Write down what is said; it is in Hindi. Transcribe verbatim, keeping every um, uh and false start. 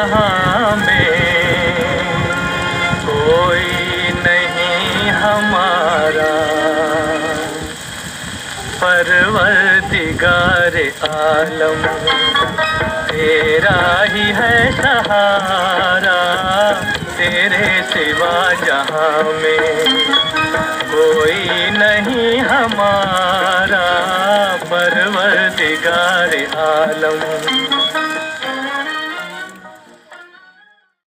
जहां में कोई नहीं हमारा। परवरदिगारे आलम तेरा ही है सहारा, तेरे सिवा जहां में कोई